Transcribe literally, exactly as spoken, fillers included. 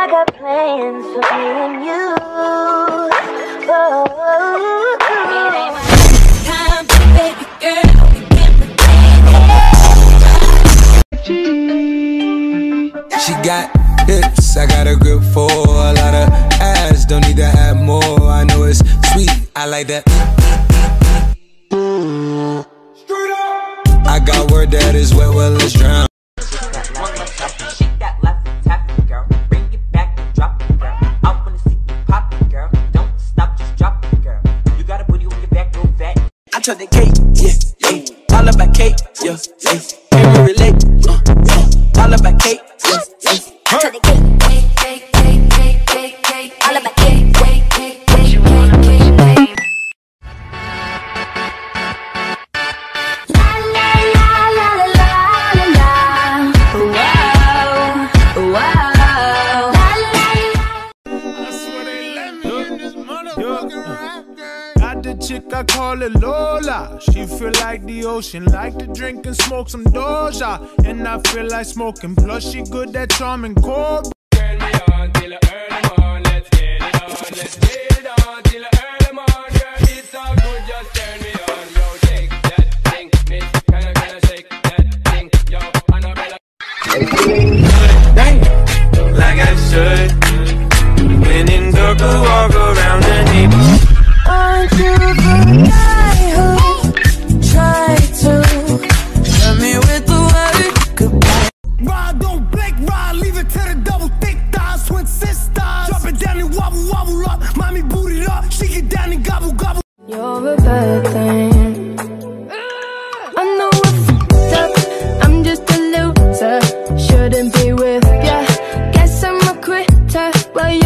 I got plans for me and you. Oh, it ain't my time, baby girl. She got hips, I got a grip for a lot of ass. Don't need to have more. I know it's sweet, I like that. I got word that is wet, well let's drown. Shake that left and tap it, girl. Bring it back and drop it, girl. I wanna see you pop it, girl. Don't stop, just drop it, girl. You got a booty with your back real fat. I took the cake, yeah, yeah. All about cake, yeah, yeah. Can we relate? Uh, uh. All about cake, yeah, yeah. I took the cake, cake, cake, cake, cake, cake, cake. All about cake, cake, cake, cake, cake, cake. La la la la la la la. Wow, wow. La la la. That's what they let me in this motherfucking rap game. Got the chick, I call her Lola. She feel like the ocean, like to drink and smoke some Doja. And I feel like smoking, plus she good at charming core. Turn me on till early morning, let's get it on, let's get it on till early morning. Girl, it's all good, just turn me on. Yo, shake that thing, miss, can I, can I shake that thing? Yo, Annabella. Dang, like I should. When in dark, I walk around the neighborhood. Aren't you the guy who tried to hurt me with the word goodbye? Ride, don't blink, ride, leave it to the double thick thighs, twin sisters. Drop it down and wobble, wobble up. Mommy boot it up, she get down and gobble, gobble. You're a bad thing. I know I fucked up, I'm just a loser. Shouldn't be with ya. Guess I'm a quitter, but